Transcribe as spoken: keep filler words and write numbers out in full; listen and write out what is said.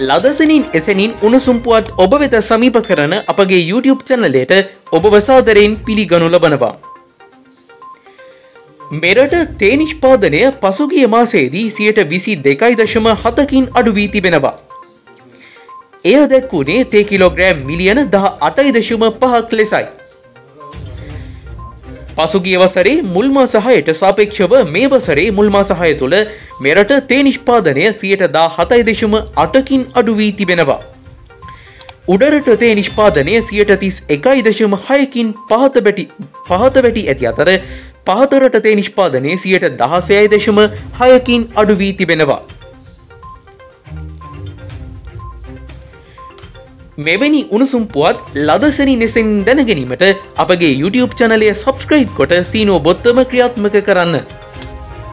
ලදසනින් එසැනින් උණුසුම් පුවත් ඔබ වෙත සමීප කරන අපගේ YouTube චැනලයට ඔබව සාදරයෙන් පිළිගනු ලබනවා. මෙරට තේ නිෂ්පාදනය පසුගිය මාසයේදී සියයට විසි දෙකයි දශම හතකින් අඩු වී තිබෙනවා. එය දැක්වුණේ තේ කිලෝග්‍රෑම් මිලියන දහ අටයි දශම පහක් ලෙසයි. පසුගිය වසරේ මුල් මාස හයට සාපේක්ෂව මේ වසරේ මුල් මාස හය තුළ මෙරට තේ නිෂ්පාදනය සියයට දාහතයි දශම අටකින් අඩු වී තිබෙනවා. උඩරට තේ නිෂ්පාදනය සියයට තිස් එකයි දශම හයකින් පහත වැටි පහත වැටි ඇති අතර පහතරට තේ නිෂ්පාදනය සියයට දහසයයි දශම හයකින් අඩු වී තිබෙනවා. මෙවැනි උණුසුම් පුවත් ලදසනි ලෙසින් දැන ගැනීමට අපගේ YouTube චැනලය සබ්ස්ක්‍රයිබ් කොට සීනුව බොත්තම ක්‍රියාත්මක කරන්න.